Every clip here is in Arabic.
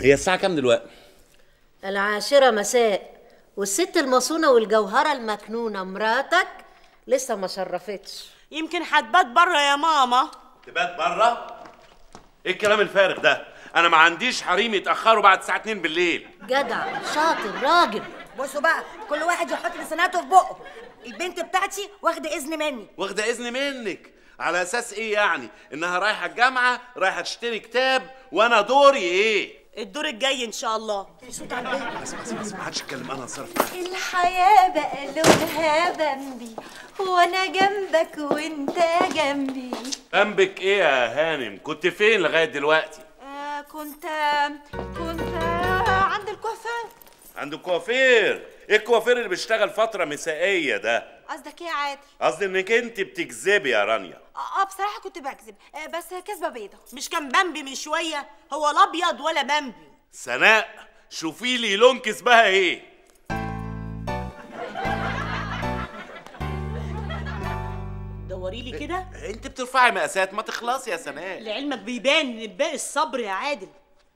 هي الساعة كام دلوقتي؟ 10 مساء، والست المصونة والجوهرة المكنونة مراتك لسه ما شرفتش. يمكن هتبات بره يا ماما. تبات بره؟ ايه الكلام الفارغ ده؟ انا ما عنديش حريم يتأخروا بعد الساعة 2 بالليل. جدع شاطر راجل. بصوا بقى، كل واحد يحط لساناته في بقه. البنت بتاعتي واخده اذن مني. واخدة اذن منك؟ على اساس ايه يعني؟ انها رايحة الجامعة، رايحة تشتري كتاب، وانا دوري ايه؟ الدور الجاي ان شاء الله. صوت على البنت. بس ما حدش يتكلم، انا هتصرف. الحياة بقى لونها بمبي، وانا جنبك وانت جنبي. ذنبك ايه يا هانم؟ كنت فين لغاية دلوقتي؟ كنت عند الكوافير. عند الكوافير؟ ايه الكوافير اللي بيشتغل فترة مسائية ده؟ قصدك ايه يا عادل؟ قصدي انك انت بتكذبي يا رانيا. بصراحة كنت بكذب، بس كذبة بيضة. مش كان بامبي من شويه؟ هو لا ابيض ولا بامبي. سناء شوفي لي لون كسبها ايه؟ دوري لي كده. انت بترفعي مقاسات، ما تخلصي يا سناء. لعلمك بيبان الباقي الصبر يا عادل.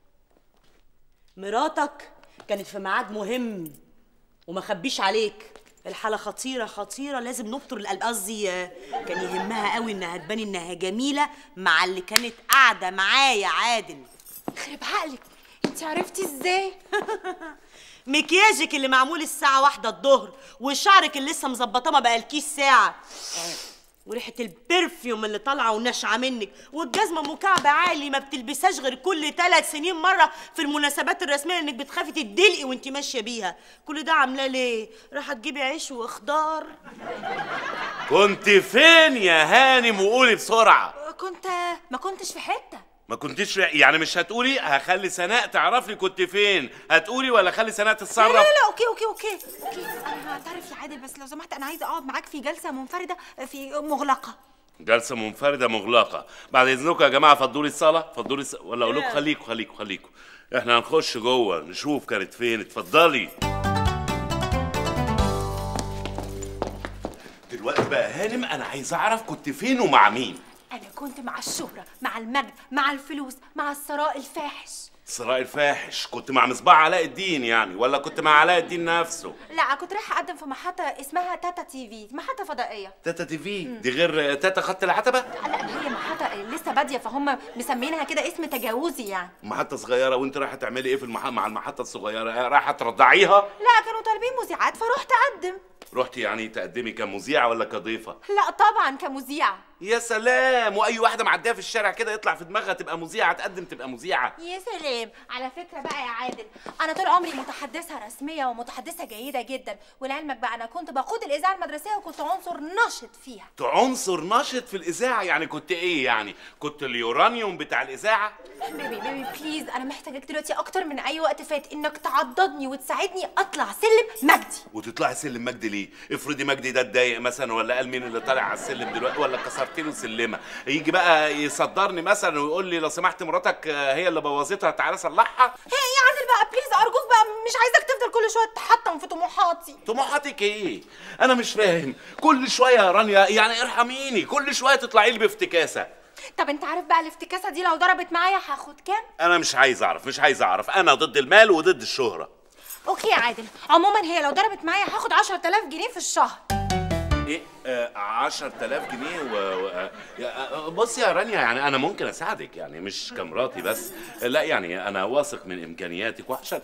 مراتك كانت في ميعاد مهم وما خبيش عليك. الحالة خطيرة خطيرة، لازم نبطر القلب. قصدي كان يهمها قوي انها تبان انها جميلة مع اللي كانت قاعدة معاه يا عادل. خرب عقلك، انت عرفتي ازاي؟ مكياجك اللي معمول الساعة 1 الظهر، وشعرك اللي لسه مظبطاه ما بقالكيش ساعة، وريحة البرفيوم اللي طالعة وناشعة منك، والجزمة مكعب عالي ما بتلبسهاش غير كل 3 سنين مرة في المناسبات الرسمية، انك بتخافي تدلقي وانت ماشية بيها. كل ده عاملاه ليه؟ رايحة تجيبي عيش وخضار؟ كنت فين يا هانم؟ وقولي بسرعة. ما كنتش في حتة. ما كنتش يعني مش هتقولي؟ هخلي سناء تعرف لي كنت فين. هتقولي ولا خلي سناء تتصرف؟ لا اوكي انا هعترف يا عادل، بس لو سمحت انا عايزه اقعد معاك في جلسه منفرده في مغلقه. جلسة منفردة مغلقة؟ بعد اذنكم يا جماعة فضوا لي الصالة، فضوا لي ولا اقول لكم خليكم احنا هنخش جوه نشوف كانت فين. اتفضلي. دلوقتي بقى هانم انا عايز اعرف كنت فين ومع مين؟ انا كنت مع الشهره، مع المجد، مع الفلوس، مع الثراء الفاحش. الثراء الفاحش؟ كنت مع مصباح علاء الدين يعني، ولا كنت مع علاء الدين نفسه؟ لا، كنت رايحه اقدم في محطه اسمها تاتا تي في، محطه فضائيه. تاتا تي في دي غير تاتا خط العتبة؟ لا هي محطه لسه باديه، فهم مسمينها كده اسم تجاوزي يعني. محطة صغيرة. وانت رايحة تعملي ايه في مع المحطة الصغيرة؟ رايحة ترضعيها؟ لا كانوا طالبين مذيعات فرحت اقدم. رحتي يعني تقدمي كمذيعة ولا كضيفة؟ لا طبعا كمذيعه. يا سلام، واي واحده معديه في الشارع كده يطلع في دماغها تبقى مذيعه، تقدم تبقى مذيعه. يا سلام. على فكره بقى يا عادل، انا طول عمري متحدثه رسميه ومتحدثه جيده جدا، ولعلمك بقى انا كنت بقود الاذاعه المدرسيه وكنت عنصر نشط فيها. عنصر نشط في الاذاعه؟ يعني كنت ايه يعني؟ كنت اليورانيوم بتاع الاذاعه؟ بيبي بليز، انا محتاجاك دلوقتي اكتر من اي وقت فات انك تعضدني وتساعدني اطلع سلم مجدي. وتطلعي سلم مجدي ليه؟ افرضي مجدي ده اتضايق مثلا، ولا قال مين اللي طالع على السلم دلوقتي، ولا كسرت له سلمه، يجي بقى يصدرني مثلا ويقول لي لو سمحت مراتك هي اللي بوظتها تعالى صلحها. هي يا عادل بقى بليز ارجوك بقى، مش عايزك تفضل كل شويه تحطم في طموحاتي. طموحاتك ايه؟ انا مش فاهم. كل شويه يا رانيا يعني ارحميني، كل شويه تطلعي لي بافتكاسه. طب انت عارف بقى الافتكاسه دي لو ضربت معايا هاخد كام؟ انا مش عايز اعرف. انا ضد المال وضد الشهره. اوكي يا عادل، عموما هي لو ضربت معايا هاخد 10000 جنيه في الشهر. ايه 10000 جنيه بصي يا رانيا، يعني انا ممكن اساعدك يعني مش كمراتي بس، لا يعني انا واثق من امكانياتك.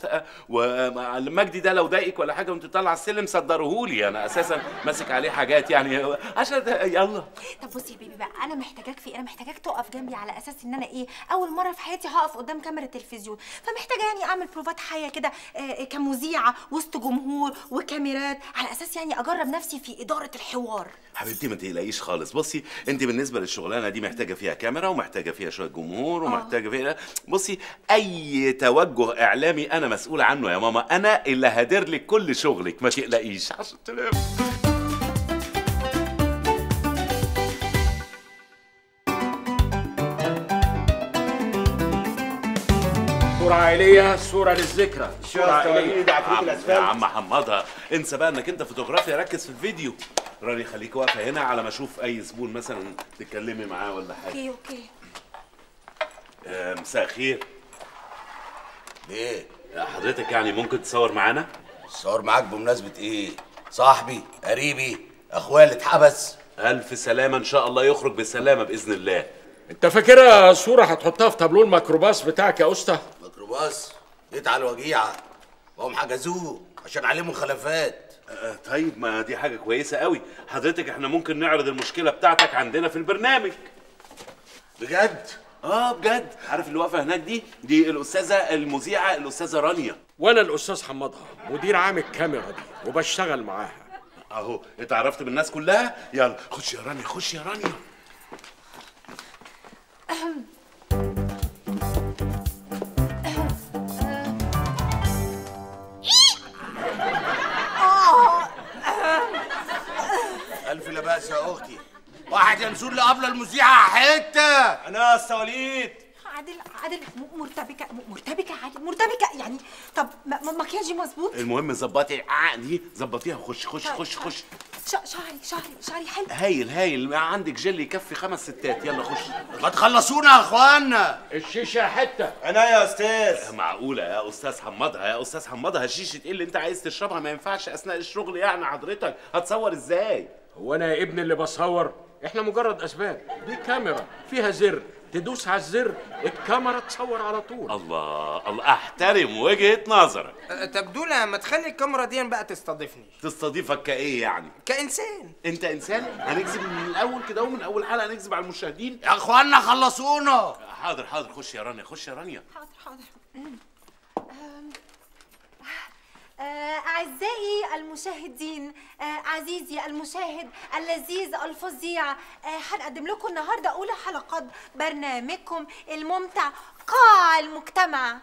ومجدي ده لو ضايقك ولا حاجه وانت طالعه السلم صدرهولي، انا اساسا ماسك عليه حاجات يعني 10 يلا. طب بصي يا بيبي بقى، انا محتاجاك تقف جنبي على اساس ان انا اول مره في حياتي هقف قدام كاميرا تلفزيون، فمحتاجه يعني اعمل بروفات حيه كده كمذيعه وسط جمهور وكاميرات، على اساس يعني اجرب نفسي في اداره الحوار. حبيبتي ما تقلقيش خالص. بصي انت بالنسبه للشغلانه دي محتاجه فيها كاميرا، ومحتاجه فيها شويه جمهور، ومحتاجه فيها بصي اي توجه اعلامي انا مسؤول عنه يا ماما، انا اللي هدير لك كل شغلك، ما تقلقيش. 10000 صورة عائلية، صورة للذكرى، صورة عائلية. يا عم حمضها، انسى بقى انك انت فوتوغرافيا، ركز في الفيديو. راني خليكي واقفه هنا على ما اشوف اي زبون مثلا تتكلمي معاه ولا حاجه. اوكي. مساء الخير. ليه؟ حضرتك يعني ممكن تصور معانا؟ تصور معاك بمناسبة ايه؟ صاحبي، قريبي، اخويا اللي اتحبس. الف سلامه، ان شاء الله يخرج بسلامه باذن الله. انت فاكرها صوره هتحطها في تابلو الميكروباص بتاعك يا اسطى؟ ميكروباص؟ جيت على الوجيعه، وهم حجزوه عشان عليه مخالفات. طيب ما دي حاجه كويسه قوي. حضرتك احنا ممكن نعرض المشكله بتاعتك عندنا في البرنامج. بجد؟ بجد. عارف اللي واقفه هناك دي الاستاذه المذيعه الاستاذه رانيا، وانا الاستاذ حمادها مدير عام الكاميرا دي وبشتغل معاها. اهو اتعرفت بالناس كلها. يلا خش يا رانيا، خش يا رانيا. الف لا بأس يا اختي. واحد ينسون لقبل المذيعه حته. انا يا استاذ وليد. عادل مرتبكه عادل مرتبكه يعني. طب مكياجي مظبوط؟ المهم ظبطي دي، ظبطيها وخش خش خش خش. شعري حلو. هايل عندك جل يكفي 5 ستات. يلا خش. ما تخلصونا يا اخوانا. الشيشه حته. انا يا استاذ. معقوله يا استاذ حمادها الشيشه ايه اللي انت عايز تشربها؟ ما ينفعش اثناء الشغل يعني. حضرتك هتصور ازاي؟ هو انا يا ابني اللي بصور؟ احنا مجرد اسباب. دي كاميرا فيها زر، تدوس على الزر الكاميرا تصور على طول. الله احترم وجهة نظرك. طب دولا ما تخلي الكاميرا دي بقى تستضيفني. تستضيفك كايه يعني؟ كإنسان. انت انسان؟ هنكذب من الاول كده، ومن اول حلقه هنكذب على المشاهدين يا اخوانا خلصونا. حاضر خش يا رانيا، خش يا رانيا. حاضر. أعزائي المشاهدين، عزيزي المشاهد اللذيذ الفظيع، هنقدم لكم النهارده أولى حلقات برنامجكم الممتع قاع المجتمع.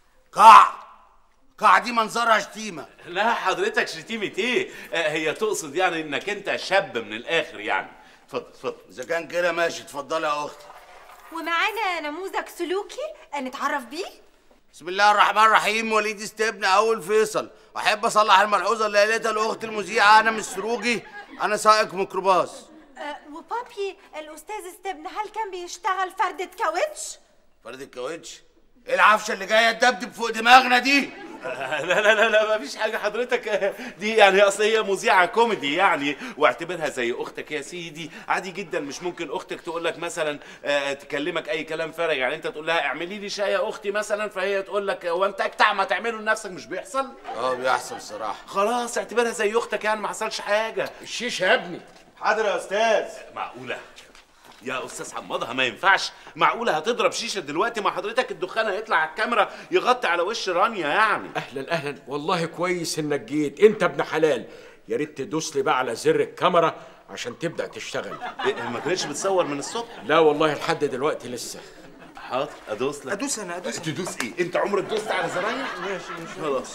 قاع دي منظرها شتيمة. لا حضرتك شتيمة ايه؟ هي تقصد يعني انك انت شاب من الاخر يعني. اتفضل. اذا كان كده ماشي، اتفضلي يا اختي. ومعانا نموذج سلوكي نتعرف بيه. بسم الله الرحمن الرحيم. وليد استبن اول فيصل. احب اصلح الملحوظه اللي قالتها الاخت المذيعه. انا مش سروجي، انا سائق ميكروباص. وبابي الاستاذ استبن هل كان بيشتغل فردة كاوتش؟ فردة كاوتش؟ ايه العفشه اللي جايه تدبدب فوق دماغنا دي؟ لا مفيش حاجه حضرتك. دي يعني اصل هي مذيعه كوميدي يعني، واعتبرها زي اختك يا سيدي. عادي جدا. مش ممكن اختك تقول لك مثلا تكلمك اي كلام فارغ يعني. انت تقول لها اعملي لي شاي يا اختي مثلا، فهي تقول لك هو انت اجتع ما تعمله لنفسك. مش بيحصل؟ بيحصل صراحه. خلاص اعتبرها زي اختك يعني، ما حصلش حاجه. الشيشه يا ابني. حاضر يا استاذ. معقوله يا استاذ حمادها؟ ما ينفعش. معقوله هتضرب شيشه دلوقتي؟ مع حضرتك الدخان هيطلع على الكاميرا يغطي على وش رانيا يعني. اهلا والله كويس انك جيت. انت ابن حلال. يا ريت تدوس لي بقى على زر الكاميرا عشان تبدا تشتغل. ما كانتش بتصور من الصبح؟ لا والله لحد دلوقتي لسه. حاضر ادوس لك. ادوس انا. تدوس ايه؟ انت عمرك دوست على زراير؟ ماشي خلاص.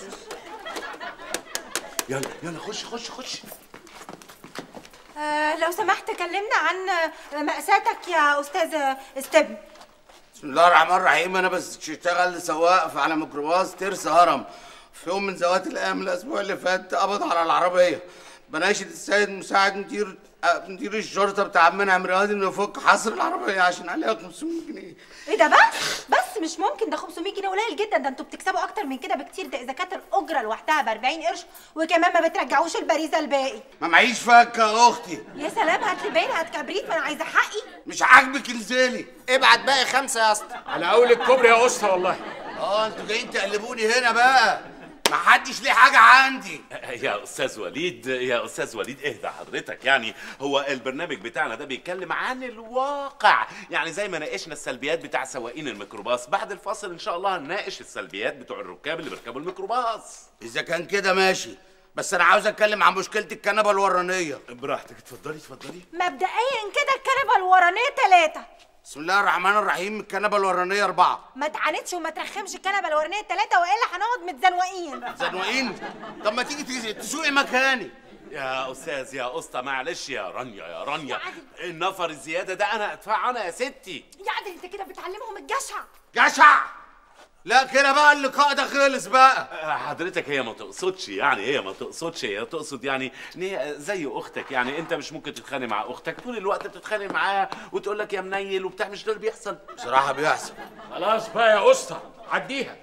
يلا خش. لو سمحت كلمنا عن مأساتك يا أستاذ استبن. بسم الله الرحمن الرحيم. انا بس اشتغل سواق على ميكروباص ترس هرم. في يوم من ذوات الايام الاسبوع اللي فات قبض على العربيه. بناشد السيد مساعد مدير الشرطه بتاع منعم رياضي انه يفك حصر العربيه عشان عليها 500 جنيه. ايه ده بس مش ممكن. ده 500 جنيه قليل جدا. ده انتوا بتكسبوا اكتر من كده بكتير. ده اذا كانت الاجره لوحدها ب 40 قرش وكمان ما بترجعوش البريزه الباقي. ما معيش فكه يا اختي. يا سلام، هات لي باين، هات كبريت، ما انا عايزه حقي. مش عاجبك انزلي. ابعت باقي 5 يا اسطى. على اول الكوبري يا اسطى والله. انتوا جايين تقلبوني هنا بقى. ما حدش ليه حاجه عندي. يا استاذ وليد اهدى حضرتك يعني. هو البرنامج بتاعنا ده بيتكلم عن الواقع يعني، زي ما ناقشنا السلبيات بتاع سواقين الميكروباص. بعد الفاصل ان شاء الله هنناقش السلبيات بتوع الركاب اللي بيركبوا الميكروباص. اذا كان كده ماشي، بس انا عاوز اتكلم عن مشكله الكنبه الورانيه. براحتك. اتفضلي. مبدئيا كده الكنبه الورانيه 3. بسم الله الرحمن الرحيم. الكنبه الورانيه 4. ما تعاندش وما ترخمش. الكنبه الورانيه 3 والا هنقعد متزنوقين. زنوقين؟ طب ما تيجي تسوقي مكاني. يا استاذ يا اسطى معلش يا رانيا النفر الزياده ده انا ادفعه انا يا ستي. يا عادل انت كده بتعلمهم الجشع. جشع؟ لا كده بقى اللقاء ده خلص بقى. حضرتك هي ما تقصدش هي تقصد يعني ان هي زي اختك يعني. انت مش ممكن تتخانق مع اختك طول الوقت بتتخانق معاها وتقول لك يا منيل وبتاع. مش ده اللي بيحصل؟ بصراحه بيحصل. خلاص بقى يا اسطى عديها.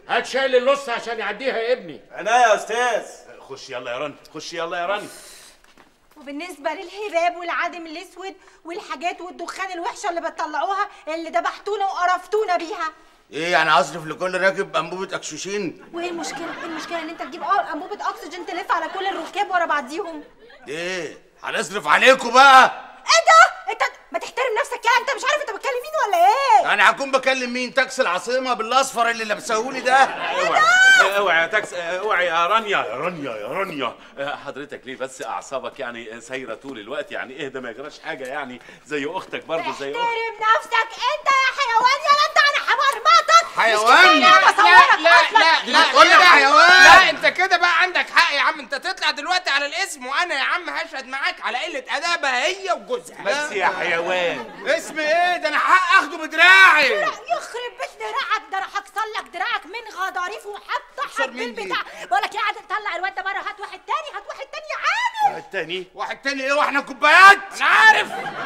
هات شايل اللص عشان يعديها يا ابني. عينيا يا استاذ. خش يلا يا رانيا، خش يلا يا رانيا. وبالنسبة للهباب والعدم الأسود والحاجات والدخان الوحشة اللي بتطلعوها اللي دبحتونا وقرفتونا بيها. ايه يعني اصرف لكل راكب انبوبه اكسجين؟ وايه المشكلة؟ ايه المشكلة ان انت تجيب انبوبة اكسجين تلف على كل الركاب ورا بعضيهم؟ ايه هنصرف عليكم بقى؟ ايه ده؟ انت ما تحترم نفسك يعني، انت مش عارف انت بتكلم مين ولا ايه؟ يعني هكون بكلم مين؟ تاكسي العاصمه بالاصفر اللي لابسهولي ده؟ اوعي اوعي يا تاكس، اوعي يا رانيا، يا رانيا يا رانيا. حضرتك ليه بس اعصابك يعني سايره طول الوقت؟ يعني اهدى ما يجراش حاجه، يعني زي اختك برضه زي اختك. احترم نفسك انت يا حيوان، يا انت انا همرمطك. حيوان؟ لا تقول لي حيوان؟ لا انت كده بقى عندك حق يا عم، انت تطلع دلوقتي على الاسم وانا يا عم هشهد معاك على قله ادابها هي وجوزها. بس يا حيوان. اسم ايه ده؟ انا حق اخده بدراعي. يخرب بيت دراعك، ده انا هكسر لك دراعك من غضاريف وهفتحك بالبتاع. بقول لك ايه، عايزك تطلع الواد ده بره. هات واحد تاني، هات واحد تاني عادي. واحد تاني؟ واحد تاني ايه واحنا كوبايات؟ انا عارف.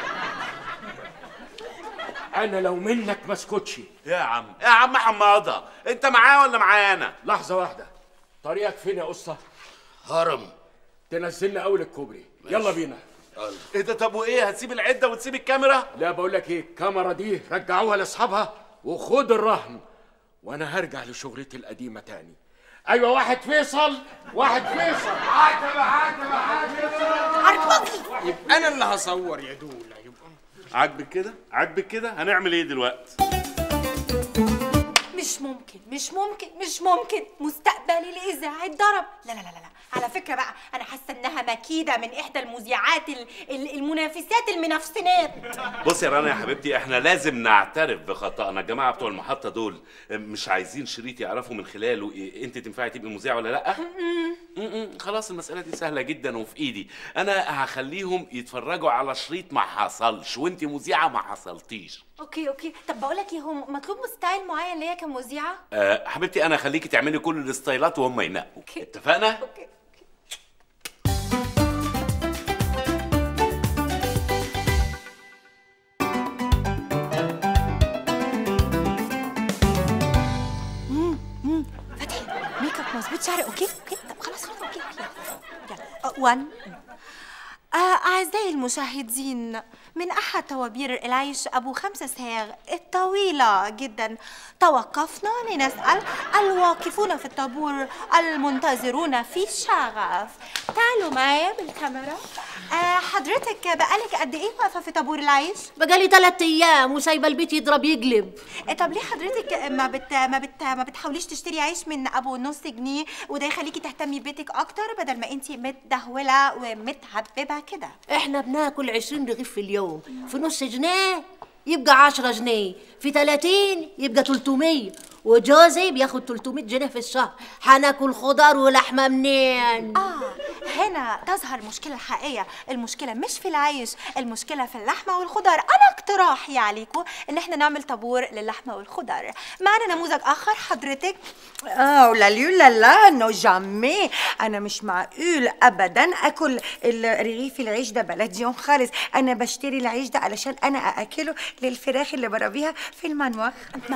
انا لو منك ما اسكتش. يا عم حماضه، انت معاه ولا معانا؟ لحظه واحده، طريقك فين يا قصه؟ هرم. تنزلنا اول الكوبري. يلا بينا. ايه ده؟ طب وايه، هتسيب العده وتسيب الكاميرا؟ لا بقول لك ايه، الكاميرا دي رجعوها لاصحابها وخد الرهن، وانا هرجع لشغلتي القديمه تاني. ايوه واحد فيصل، واحد فيصل. يبقى انا اللي هصور يا دوله. يبقى عاجبك كده؟ عاجبك كده؟ هنعمل ايه دلوقتي؟ مش ممكن مستقبلي الاذاعي اتضرب. لا على فكره بقى، انا حاسه انها مكيده من احدى المذيعات المنافسات المنافسنات. بص يا رنا يا حبيبتي، احنا لازم نعترف بخطأنا. الجماعه بتوع المحطه دول مش عايزين شريط يعرفوا من خلاله إيه انت تنفعي تبقي مذيعه ولا لا. خلاص المساله دي سهله جدا وفي ايدي. انا هخليهم يتفرجوا على شريط ما حصلش وانت مذيعه ما حصلتيش. اوكي طب بقول لك ايه، هو مطلوب ستايل معين ليا كمذيعه؟ حبيبتي انا هخليكي تعملي كل الستايلات وهم ينقوا. أوكي. اتفقنا؟ اوكي. فتحي ميك اب مظبوط، شعري اوكي طب خلاص اوكي يلا 1. أعزائي المشاهدين، من أحد طوابير العيش أبو 5 صاغ الطويلة جدا توقفنا لنسأل الواقفون في الطابور المنتظرون في شغف. تعالوا معايا بالكاميرا. حضرتك بقالك قد إيه واقفة في طابور العيش؟ بقالي 3 أيام وسايبة البيت يضرب يقلب. طب ليه حضرتك ما بتحاوليش تشتري عيش من أبو نص جنيه، وده يخليكي تهتمي ببيتك أكتر بدل ما أنتي متدهولة ومتهببة كده؟ احنا بناكل 20 رغيف في اليوم، في نص جنيه يبقى 10 جنيه، في 30 يبقى 300، وجوزي بياخد 300 جنيه في الشهر. هناكل خضار ولحمه منين؟ هنا تظهر المشكله الحقيقيه. المشكله مش في العيش، المشكله في اللحمه والخضار. انا اقتراحي عليكم ان احنا نعمل طابور للحمه والخضار. معنا نموذج اخر حضرتك. لا نو جامي، انا مش معقول ابدا اكل رغيف العيش ده بلدي خالص. انا بشتري العيش ده علشان انا اكله للفراخ اللي بربيها في المنوخ.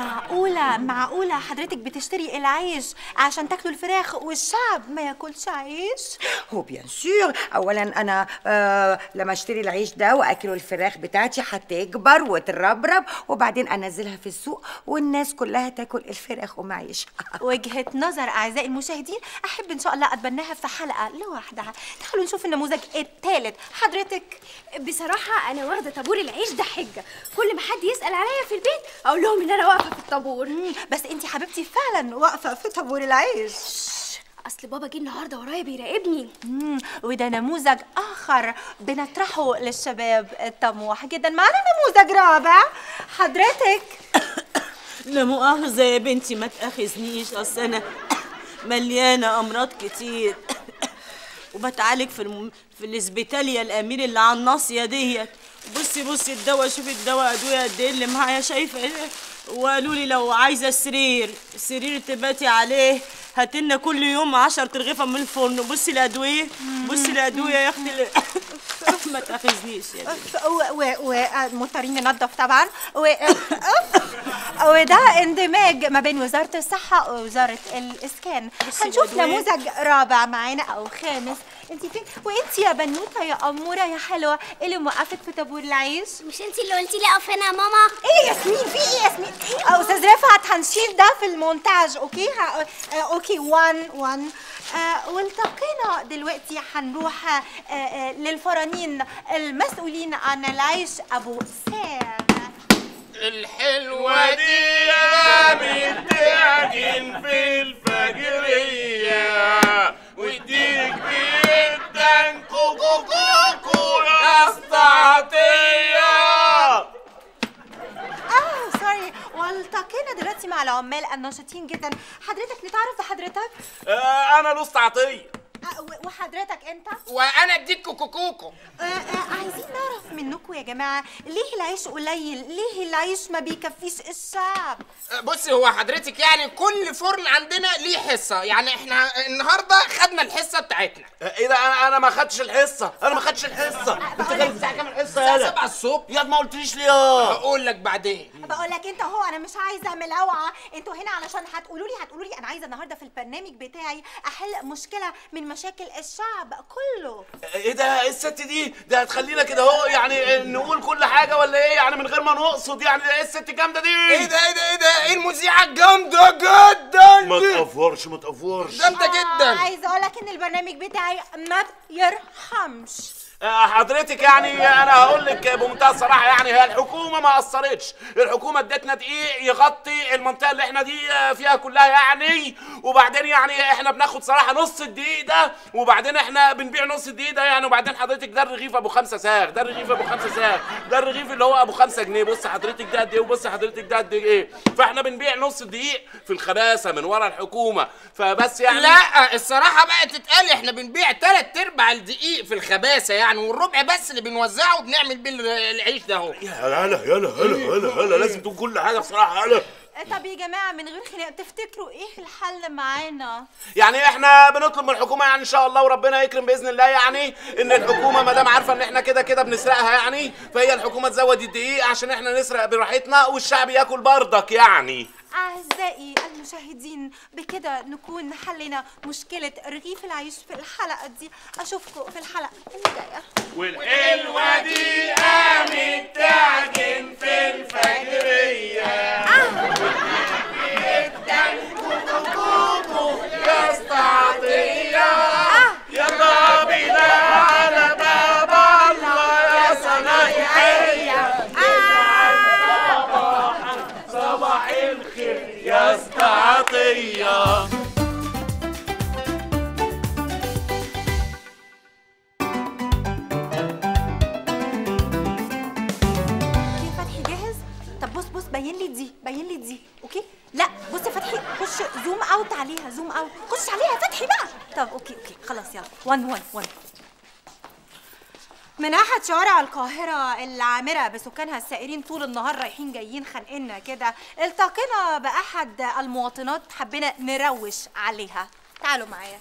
معقوله حضرتك بتشتري العيش عشان تاكلوا الفراخ والشعب ما ياكلش عيش؟ هو بيان سور. اولا انا لما اشتري العيش ده واكله الفراخ بتاعتي هتكبر وتربرب، وبعدين انزلها في السوق والناس كلها تاكل الفراخ ومعيش. وجهة نظر أعزائي المشاهدين، أحب إن شاء الله أتبناها في حلقة لوحدها. تعالوا نشوف النموذج الثالث. حضرتك؟ بصراحة أنا واخدة طابور العيش ده حجة، كل ما حد يسأل عليا في البيت أقول لهم إن أنا واقفة في الطابور. بس أنتي حبيبتي فعلا واقفة في طابور العيش. أصل بابا جه النهارده ورايا بيراقبني. وده نموذج آخر بنطرحه للشباب الطموح جدا. معنا نموذج رابع. حضرتك؟ لا مؤاخذة يا بنتي، ما تأخذنيش، أصل أنا مليانة أمراض كتير وبتعالج في الاسبيتاليا الأمير اللي على الناصية ديت. بصي الدواء، شوفي الدواء أدوية قد إيه اللي معايا، شايفة إيه؟ وقالوا لي لو عايزة سرير تباتي عليه هاتلنا كل يوم 10 ترغيفة من الفرن. بصي الأدوية يا أختي. ما تأخذنيش يا بنتي. ومضطرين ننضف طبعا. وده اندماج ما بين وزارة الصحة ووزارة الإسكان. هنشوف نموذج رابع معانا أو خامس. انت فين؟ وانت يا بنوتة يا أمورة يا حلوة اللي موقفك في طابور العيش؟ مش انت اللي قلتي لي اقف هنا يا ماما؟ ايه يا ياسمين؟ في ايه يا ياسمين؟ أستاذ رفعت هنشيل ده في المونتاج. اوكي اوكي 1 والتقينا دلوقتي هنروح للفرانين المسؤولين عن العيش أبو سام. الحلوة دي يا متعجن في الفجرية وديك جدا كوكو كوكو يا استعطية. سوري. والتقينا دلوقتي مع العمال النشطين جدا. حضرتك نتعرف بحضرتك؟ انا لوست عطية. وحضرتك انت؟ وانا اديك كوكو كوكو. عايزين نعرف منكم يا جماعه ليه العيش قليل؟ ليه العيش ما بيكفيش الشعب؟ بصي هو حضرتك يعني كل فرن عندنا ليه حصه، يعني احنا النهارده خدنا الحصه بتاعتنا. ايه ده؟ انا ما خدتش الحصه، انا ما خدتش الحصه. انت جاي الساعه كام الحصه؟ الساعه 7 الصبح. يا ما قلتليش ليه؟ هقول لك بعدين. بقول لك انت هو انا مش عايزه ملوعه، انتوا هنا علشان هتقولوا لي انا عايزه النهارده في البرنامج بتاعي احل مشكله من مشاكل الشعب كله. ايه ده؟ ايه الست دي؟ ده هتخلينا كده اهو يعني نقول كل حاجه ولا ايه؟ يعني من غير ما نقصد، يعني ايه الست الجامده دي؟ ايه ده ايه المذيعه الجامده جدا ما تقفرش جامده جدا. عايزه اقول لك ان البرنامج بتاعي ما يرحمش. حضرتك يعني انا هقول لك بمنتهى الصراحه، يعني هي الحكومه ما قصرتش. الحكومه ادتنا دقيق يغطي المنطقه اللي احنا دي فيها كلها يعني، وبعدين يعني احنا بناخد صراحه نص الدقيق ده، وبعدين احنا بنبيع نص الدقيق ده يعني، وبعدين حضرتك ده الرغيف ابو 5 ساغ، ده الرغيف ابو 5 ساغ، ده الرغيف اللي هو ابو 5 جنيه. بص حضرتك ده قد ايه، وبص حضرتك ده قد ايه. فاحنا بنبيع نص الدقيق في الخباثه من ورا الحكومه، فبس يعني لا الصراحه بقى تتقال احنا بنبيع 3/4 الدقيق في الخباثه يعني، والربع بس اللي بنوزعه وبنعمل بيه العيش ده اهو. يلا لازم تقول كل حاجه بصراحه. يلا طب يا جماعه من غير خناق تفتكروا ايه الحل معانا؟ يعني احنا بنطلب من الحكومه يعني ان شاء الله وربنا يكرم باذن الله، يعني ان الحكومه ما دام عارفه ان احنا كده بنسرقها يعني، فهي الحكومه تزود الدقيق عشان احنا نسرق براحتنا والشعب ياكل بردك يعني. أعزائي المشاهدين بكده نكون حلينا مشكلة رغيف العيش في الحلقة دي. أشوفكم في الحلقة اللي جاية. والحلوة دي قامت تعجن في الفجرية جدا كوكو كوكو يا استعطية. يلا بينا على باب الله يا صنايعية. صباح الخير يا استعطية. باين لي دي اوكي. لا بص يا فتحي، خش زوم اوت عليها، زوم اوت، خش عليها يا فتحي بقى. طب اوكي خلاص يلا 1 من احد شوارع القاهره العامره بسكانها السائرين طول النهار رايحين جايين خانقنا كده، التقينا باحد المواطنات حبينا نروش عليها. تعالوا معايا.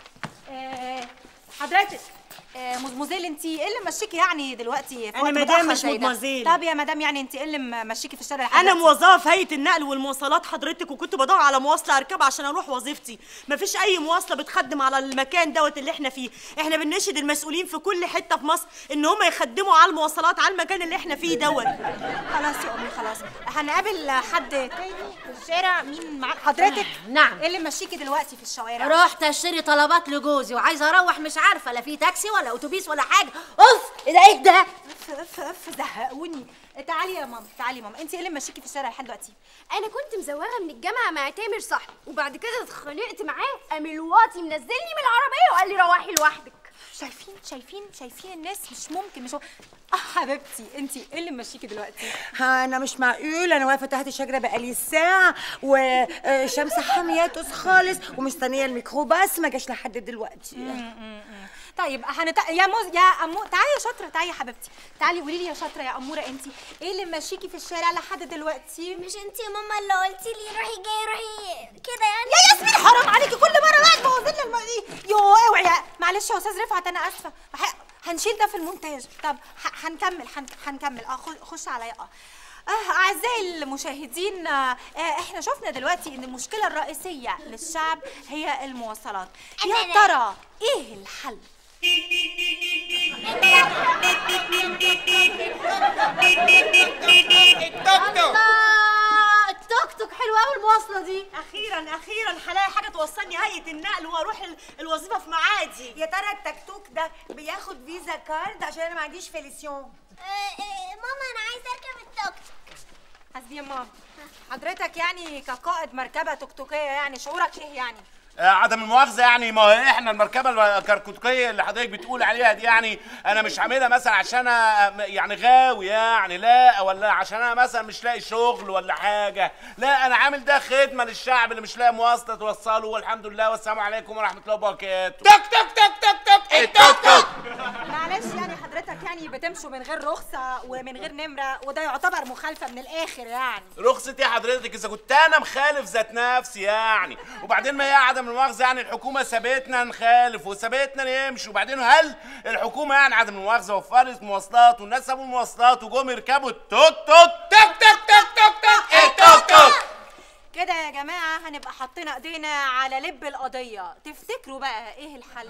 حضرتك مزموزيل، انت ايه اللي مشيكي يعني دلوقتي؟ انا مدام مش مدموزيل. طب يا مدام يعني انت ايه اللي مشيكي في الشارع؟ انا موظفه في هيئه النقل والمواصلات حضرتك، وكنت بدور على مواصله اركبها عشان اروح وظيفتي. مفيش اي مواصله بتخدم على المكان دوت اللي احنا فيه. احنا بنناشد المسؤولين في كل حته في مصر ان هم يخدموا على المواصلات على المكان اللي احنا فيه دوت. خلاص يا امي خلاص، هنقابل حد تاني في الشارع. مين معاك حضرتك؟ نعم. ايه اللي مشيكي دلوقتي في الشوارع؟ رحت اشتري طلبات لجوزي وعايزه اروح، مش عارفه لا في تاكسي ولا اتوبيس ولا حاجه. اوف ايه ده؟ زهقوني. تعالي يا ماما، تعالي يا ماما، انت ايه اللي ماشيكي في الشارع لحد دلوقتي؟ انا كنت مزوغه من الجامعه مع تامر صاحبي، وبعد كده اتخانقت معاه، قام الواطي منزلني من العربيه وقال لي روحي لوحدك. شايفين الناس مش ممكن. مش حبيبتي انت ايه اللي ماشيكي دلوقتي؟ انا مش معقول، انا واقفه تحت الشجره بقالي ساعه وشمس حامياتوس خالص ومستنيه الميكروباص ما جاش لحد دلوقتي. طيب يا امو، تعالي يا شاطره، تعالي يا حبيبتي، تعالي قولي لي يا شاطره يا اموره، انت ايه اللي ماشيكي في الشارع لحد دلوقتي؟ مش انت يا ماما اللي قلتي لي روحي جاي روحي كده يعني؟ يا ياسمين حرام عليكي، كل مره بقى تبوظي لنا يوه اوعي. معلش يا استاذ رفعت انا اسفه، هنشيل ده في المونتاج. طب هنكمل. خش عليا. أعزائي المشاهدين، احنا شفنا دلوقتي ان المشكلة الرئيسية للشعب هي المواصلات. يا ترى ايه الحل؟ التوك توك حلوة أوي المواصلة دي. اخيرا هلاقي حاجه توصلني هيئه النقل واروح الوظيفه في معادي. يا ترى التكتوك ده بياخد فيزا كارد عشان انا ما عنديش فيليسيون؟ ماما انا عايزه اركب التوك توك. حسبي يا ماما. حضرتك يعني كقائد مركبة توكتوكية يعني شعورك ايه يعني؟ عدم المؤاخذة يعني، ما هي احنا المركبة الكركوتكية اللي حضرتك بتقول عليها دي يعني انا مش عاملها مثلا عشان يعني غاوي يعني، لا، ولا عشان انا مثلا مش لاقي شغل ولا حاجة، لا، انا عامل ده خدمة للشعب اللي مش لاقي مواصلة توصله، والحمد لله والسلام عليكم ورحمة الله وبركاته. توك توك توك توك توك التوك توك. معلش يعني حضرتك يعني بتمشوا من غير رخصة ومن غير نمرة، وده يعتبر مخالفة من الآخر يعني. رخصة ايه حضرتك اذا كنت انا مخالف ذات نفسي يعني؟ وبعدين ما هي عدم المؤاخذة يعني الحكومة سابتنا نخالف وسابتنا نمشي، وبعدين هل الحكومة يعني عدم المؤاخذة وفرت مواصلات والناس سابوا المواصلات وجم يركبوا التوك توك؟ توك توك توك توك توك التوك توك. كده يا جماعة هنبقى حاطين ايدينا على لب القضية. تفتكروا بقى ايه الحل؟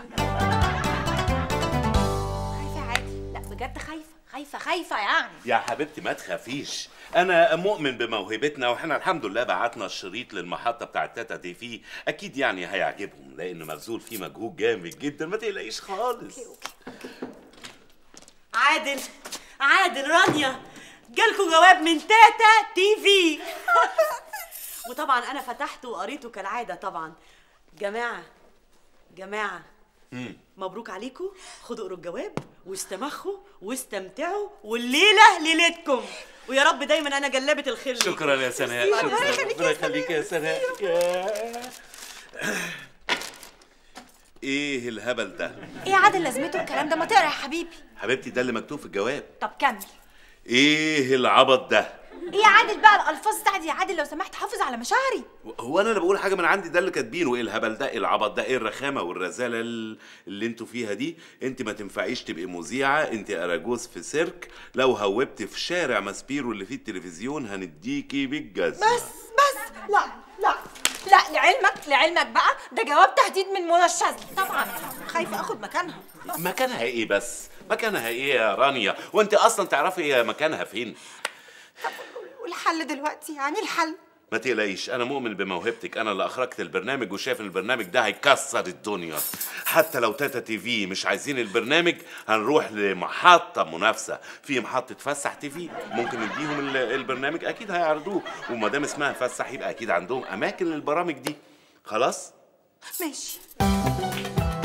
خايفة عادي؟ لا بجد خايفة يعني. يا حبيبتي ما تخافيش، انا مؤمن بموهبتنا، واحنا الحمد لله بعتنا الشريط للمحطه بتاعت تاتا تي في، اكيد يعني هيعجبهم لانه مبذول فيه مجهود جامد جدا، ما تقلقيش خالص. عادل رانيا، جالكوا جواب من تاتا تي في. وطبعا انا فتحته وقريته كالعاده. طبعا جماعه مبروك عليكم، خدوا اقروا الجواب واستمخوا واستمتعوا، والليله ليلتكم، ويا رب دايما انا جلابه الخير ليكم. شكرا يا سناء، ربنا يخليك يا سناء. ايه الهبل ده؟ ايه عادل لازمته الكلام ده؟ ما تقرا يا حبيبي. حبيبتي ده اللي مكتوب في الجواب. طب كمل. ايه العبط ده؟ ايه يا عادل بقى الالفاظ بتاعتي يا عادل؟ لو سمحت حافظ على مشاعري. هو انا اللي بقول حاجه من عندي؟ ده اللي كاتبينه. ايه الهبل ده؟ ايه العبط ده؟ ايه الرخامه والرزاله اللي انتوا فيها دي؟ انت ما تنفعيش تبقي مذيعه، انت اراجوز في سيرك، لو هوبتي في شارع ماسبيرو اللي فيه التلفزيون هنديكي بالجزمه. بس لا لعلمك بقى ده جواب تهديد من منى الشاذلي. طبعا خايفه اخد مكانها. مكانها ايه بس؟ مكانها ايه يا رانيا؟ وانت اصلا تعرفي مكانها فين؟ والحل دلوقتي يعني الحل؟ ما تقلقيش، انا مؤمن بموهبتك، انا اللي اخرجت البرنامج وشايف ان البرنامج ده هيكسر الدنيا. حتى لو تاتا تي في مش عايزين البرنامج هنروح لمحطه منافسه، في محطه فسح تي في ممكن نديهم البرنامج، اكيد هيعرضوه، وما دام اسمها فسح يبقى اكيد عندهم اماكن للبرامج دي. خلاص ماشي.